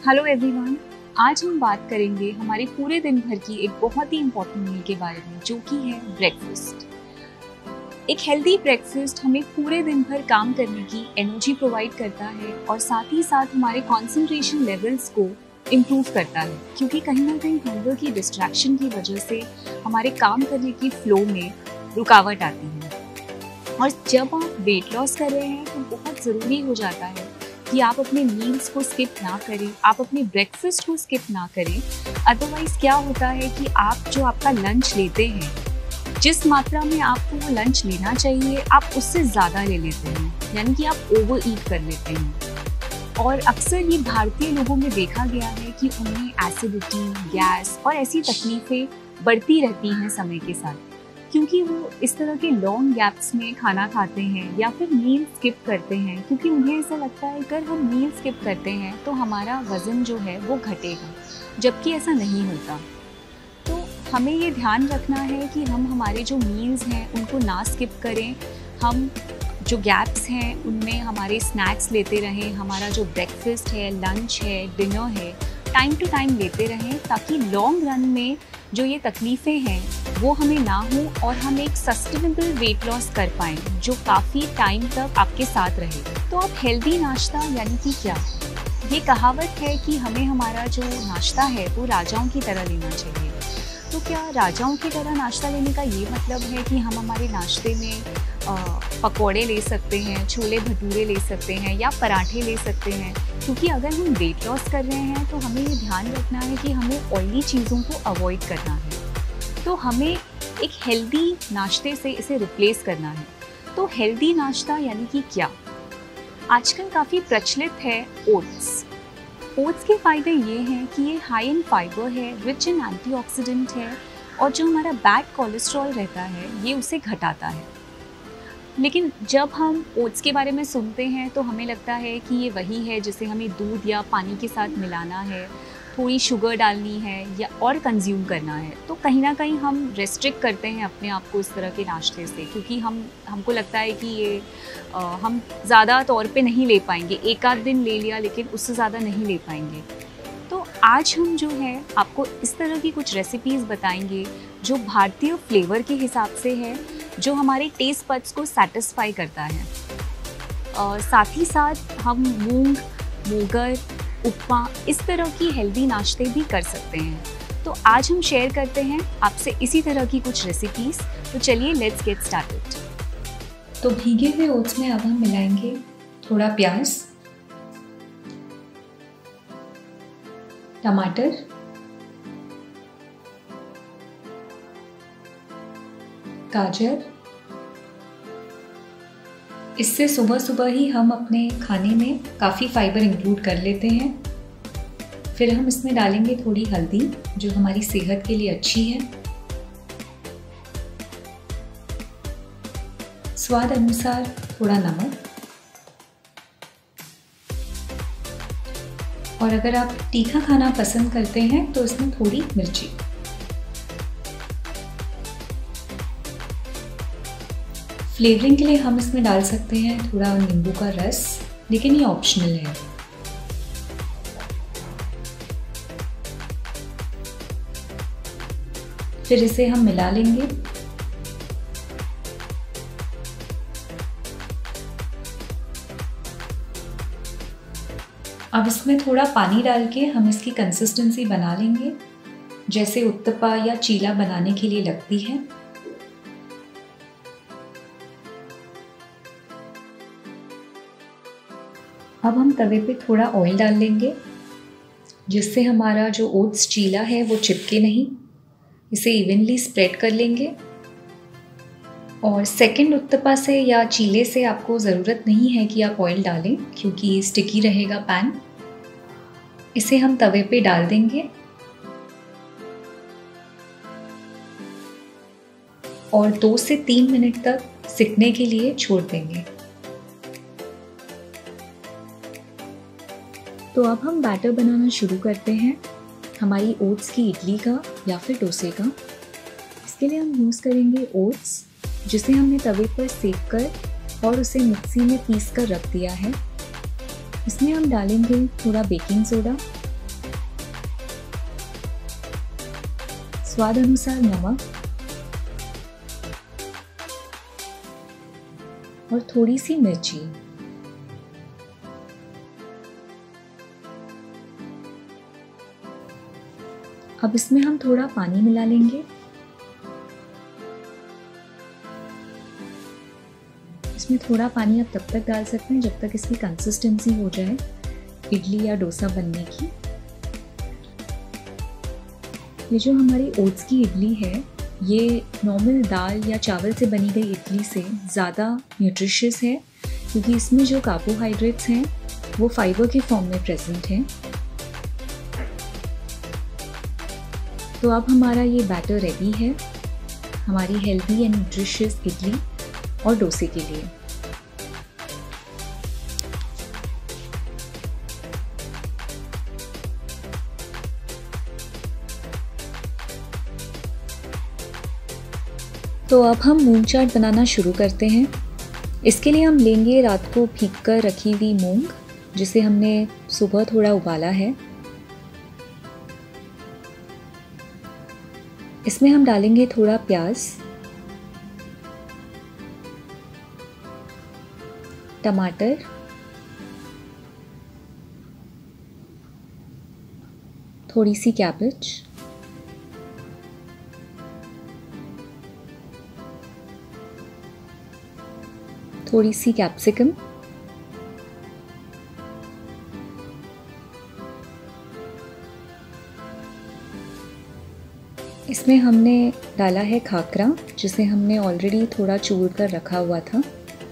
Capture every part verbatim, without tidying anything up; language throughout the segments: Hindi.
हेलो एवरीवन, आज हम बात करेंगे हमारे पूरे दिन भर की एक बहुत ही इम्पोर्टेंट मील के बारे में, जो कि है ब्रेकफास्ट। एक हेल्दी ब्रेकफास्ट हमें पूरे दिन भर काम करने की एनर्जी प्रोवाइड करता है और साथ ही साथ हमारे कंसंट्रेशन लेवल्स को इम्प्रूव करता है, क्योंकि कहीं ना कहीं हंगर की डिस्ट्रैक्शन की वजह से हमारे काम करने की फ्लो में रुकावट आती है। और जब आप वेट लॉस कर रहे हैं तो बहुत ज़रूरी हो जाता है कि आप अपने मील्स को स्किप ना करें, आप अपने ब्रेकफास्ट को स्किप ना करें। अदरवाइज़ क्या होता है कि आप जो आपका लंच लेते हैं, जिस मात्रा में आपको वो लंच लेना चाहिए, आप उससे ज़्यादा ले लेते हैं, यानी कि आप ओवर ईट कर लेते हैं। और अक्सर ये भारतीय लोगों में देखा गया है कि उन्हें एसिडिटी, गैस और ऐसी तकलीफ़ें बढ़ती रहती हैं समय के साथ, क्योंकि वो इस तरह के लॉन्ग गैप्स में खाना खाते हैं या फिर मील स्किप करते हैं, क्योंकि उन्हें ऐसा लगता है अगर हम मील स्किप करते हैं तो हमारा वज़न जो है वो घटेगा, जबकि ऐसा नहीं होता। तो हमें ये ध्यान रखना है कि हम हमारे जो मील्स हैं उनको ना स्किप करें, हम जो गैप्स हैं उनमें हमारे स्नैक्स लेते रहें, हमारा जो ब्रेकफास्ट है, लंच है, डिनर है, टाइम टू टाइम लेते रहें, ताकि लॉन्ग रन में जो ये तकलीफ़ें हैं वो हमें ना हो और हम एक सस्टेनेबल वेट लॉस कर पाएँ जो काफ़ी टाइम तक आपके साथ रहे। तो अब हेल्दी नाश्ता यानी कि क्या? ये कहावत है कि हमें हमारा जो नाश्ता है वो राजाओं की तरह लेना चाहिए। तो क्या राजाओं की तरह नाश्ता लेने का ये मतलब है कि हम हमारे नाश्ते में पकौड़े ले सकते हैं, छोले भटूरे ले सकते हैं या पराठे ले सकते हैं? क्योंकि अगर हम वेट लॉस कर रहे हैं तो हमें ये ध्यान रखना है कि हमें ऑयली चीज़ों को अवॉइड करना है। तो हमें एक हेल्दी नाश्ते से इसे रिप्लेस करना है। तो हेल्दी नाश्ता यानी कि क्या? आजकल काफ़ी प्रचलित है ओट्स। ओट्स के फ़ायदे ये हैं कि ये हाई इन फाइबर है, रिच इन एंटीऑक्सीडेंट है और जो हमारा बैड कोलेस्ट्रॉल रहता है ये उसे घटाता है। लेकिन जब हम ओट्स के बारे में सुनते हैं तो हमें लगता है कि ये वही है जिसे हमें दूध या पानी के साथ मिलाना है, थोड़ी शुगर डालनी है या और कंज्यूम करना है। तो कहीं ना कहीं हम रेस्ट्रिक्ट करते हैं अपने आप को इस तरह के नाश्ते से, क्योंकि हम हमको लगता है कि ये आ, हम ज़्यादा तौर पे नहीं ले पाएंगे, एक आध दिन ले लिया लेकिन उससे ज़्यादा नहीं ले पाएंगे। तो आज हम जो है आपको इस तरह की कुछ रेसिपीज़ बताएंगे जो भारतीय फ्लेवर के हिसाब से है, जो हमारे टेस्ट बड्स को सेटिस्फाई करता है। और साथ ही साथ हम मूंग, मोगर, उपमा इस तरह की हेल्दी नाश्ते भी कर सकते हैं। तो आज हम शेयर करते हैं आपसे इसी तरह की कुछ रेसिपीज़। तो चलिए लेट्स गेट स्टार्टेड। तो भीगे हुए ओट्स में अब हम मिलाएंगे थोड़ा प्याज, टमाटर, गाजर। इससे सुबह सुबह ही हम अपने खाने में काफ़ी फाइबर इंक्लूड कर लेते हैं। फिर हम इसमें डालेंगे थोड़ी हल्दी जो हमारी सेहत के लिए अच्छी है, स्वाद अनुसार थोड़ा नमक, और अगर आप तीखा खाना पसंद करते हैं तो इसमें थोड़ी मिर्ची। फ्लेवरिंग के लिए हम इसमें डाल सकते हैं थोड़ा नींबू का रस, लेकिन ये ऑप्शनल है। फिर इसे हम मिला लेंगे। अब इसमें थोड़ा पानी डाल के हम इसकी कंसिस्टेंसी बना लेंगे, जैसे उत्तपा या चीला बनाने के लिए लगती है। अब हम तवे पे थोड़ा ऑयल डाल लेंगे, जिससे हमारा जो ओट्स चीला है वो चिपके नहीं। इसे इवनली स्प्रेड कर लेंगे। और सेकंड उत्तपा से या चीले से आपको ज़रूरत नहीं है कि आप ऑयल डालें, क्योंकि स्टिकी रहेगा पैन। इसे हम तवे पे डाल देंगे और दो से तीन मिनट तक सिकने के लिए छोड़ देंगे। तो अब हम बैटर बनाना शुरू करते हैं हमारी ओट्स की इडली का या फिर डोसे का। इसके लिए हम यूज़ करेंगे ओट्स, जिसे हमने तवे पर सेक कर और उसे मिक्सी में पीस कर रख दिया है। इसमें हम डालेंगे थोड़ा बेकिंग सोडा, स्वाद अनुसार नमक और थोड़ी सी मिर्ची। अब इसमें हम थोड़ा पानी मिला लेंगे। इसमें थोड़ा पानी आप तब तक डाल सकते हैं जब तक इसकी कंसिस्टेंसी हो जाए इडली या डोसा बनने की। ये जो हमारी ओट्स की इडली है, ये नॉर्मल दाल या चावल से बनी गई इडली से ज़्यादा न्यूट्रिशियस है, क्योंकि इसमें जो कार्बोहाइड्रेट्स हैं वो फाइबर के फॉर्म में प्रेजेंट हैं। तो अब हमारा ये बैटर रेडी है हमारी हेल्दी एंड न्यूट्रिशियस इडली और डोसे के लिए। तो अब हम मूंग चाट बनाना शुरू करते हैं। इसके लिए हम लेंगे रात को भीग कर रखी हुई मूंग, जिसे हमने सुबह थोड़ा उबाला है। इसमें हम डालेंगे थोड़ा प्याज, टमाटर, थोड़ी सी कैबेज, थोड़ी सी कैप्सिकम, इसमें हमने डाला है खाकरा, जिसे हमने ऑलरेडी थोड़ा चूर कर रखा हुआ था,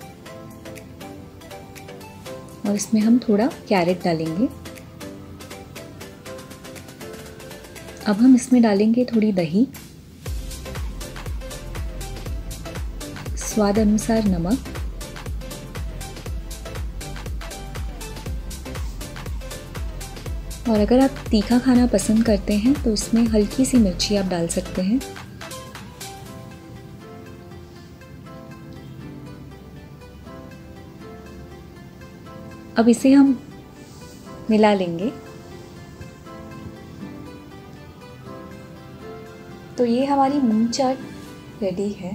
और इसमें हम थोड़ा कैरेट डालेंगे। अब हम इसमें डालेंगे थोड़ी दही, स्वाद अनुसार नमक, और अगर आप तीखा खाना पसंद करते हैं तो इसमें हल्की सी मिर्ची आप डाल सकते हैं। अब इसे हम मिला लेंगे। तो ये हमारी मूंग चाट रेडी है।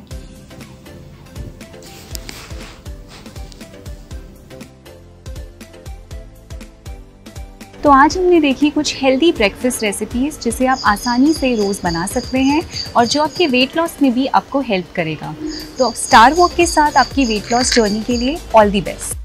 तो आज हमने देखी कुछ हेल्दी ब्रेकफास्ट रेसिपीज़ जिसे आप आसानी से रोज़ बना सकते हैं और जो आपके वेट लॉस में भी आपको हेल्प करेगा। तो स्टार वॉक के साथ आपकी वेट लॉस जर्नी के लिए ऑल दी बेस्ट।